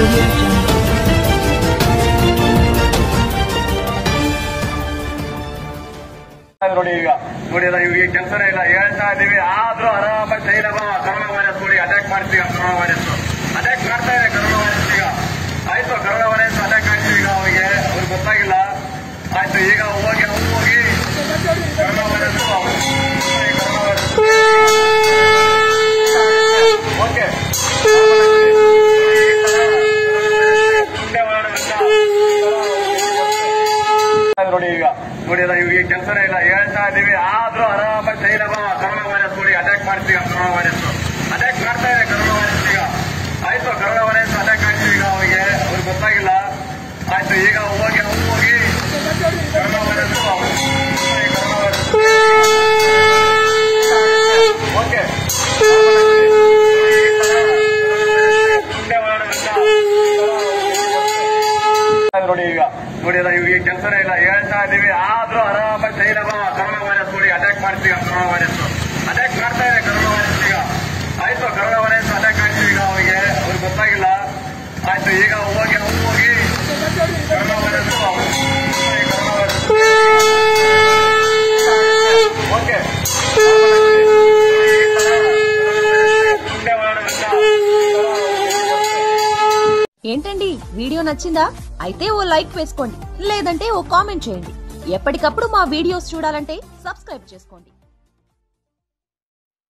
ನೋಡಿ ಈಗ ನೋಡಿದ ಇವ್ರಿಗೆ ಕೆಲಸನೇ ಇಲ್ಲ ಹೇಳ್ತಾ ಇದೀವಿ ಆದ್ರೂ ಆರಾಮಾಗಿ ಚೈನಾ ಕರೋನಾ ವೈರಸ್ ನೋಡಿ ಅಟ್ಯಾಕ್ ಮಾಡ್ತೀವಿ ಕರೋನಾ ವೈರಸ್ ಅಟ್ಯಾಕ್ ಮಾಡ್ತಾ ಇದೆ ಕರೋನಾ ವೈರಸ್ ಈಗ ಆಯ್ತು ಕರೋನಾ ವೈರಸ್ ಅಟ್ಯಾಕ್ ಆಗ್ತೀವಿ ಈಗ ಅವ್ರಿಗೆ ಗೊತ್ತಾಗಿಲ್ಲ ಆಯ್ತು ಈಗ ಹೋಗಿ ಕರೋನಾ ವೈರಸ್ ಓಕೆ ನೋಡಿ ಈಗ ನೋಡಿದ ಇವ್ರಿಗೆ ಕೆಲಸನೇ ಇಲ್ಲ ಹೇಳ್ತಾ ಇದೀವಿ ಆದ್ರೂ ಆರಾಮಾಗಿ ಚೈನಾ ಕರೋನಾ ವೈರಸ್ ನೋಡಿ ಅಟ್ಯಾಕ್ ಮಾಡ್ತೀವಿ ಕರೋನಾ ವೈರಸ್ ಅಟ್ಯಾಕ್ ಮಾಡ್ತಾ ಇದೆ ಕರೋನಾ ವೈರಸ್ ಈಗ ಆಯ್ತು ಕರೋನಾ ವೈರಸ್ ಅಟ್ಯಾಕ್ ಆಗ್ತೀವಿ ಈಗ ಅವ್ರಿಗೆ ಗೊತ್ತಾಗಿಲ್ಲ ಆಯ್ತು ಈಗ ಹೋಗಿ ಕರೋನಾ ವೈರಸ್ ಓಕೆ ನೋಡಿ ಈಗ ನೋಡಿದ ಇವ್ರಿಗೆ ಕೆಲಸನೇ ಇಲ್ಲ ಹೇಳ್ತಾ ಇದೀವಿ ಆದ್ರೂ ಆರಾಮಾಗಿ ಚೈನಾ ಕರೋನಾ ವೈರಸ್ ನೋಡಿ ಅಟ್ಯಾಕ್ ಮಾಡ್ತೀವಿ ಕರೋನಾ ವೈರಸ್ ಅಟ್ಯಾಕ್ ಮಾಡ್ತಾ ಇದೆ ಕರೋನಾ ವೈರಸ್ ಈಗ ಆಯ್ತು ಕರೋನಾ ವೈರಸ್ ಅಟ್ಯಾಕ್ ಆಗ್ತೀವಿ ಈಗ ಅವ್ರಿಗೆ ಗೊತ್ತಾಗಿಲ್ಲ ಆಯ್ತು ಈಗ ಹೋಗಿ ಕರೋನಾ ವೈರಸ್ ಓಕೆ ఏంటండి వీడియో నచ్చిందా? అయితే ఓ లైక్ వేసుకోండి, లేదంటే ఓ కామెంట్ చేయండి. ఎప్పటికప్పుడు మా వీడియోస్ చూడాలంటే సబ్స్క్రైబ్ చేసుకోండి.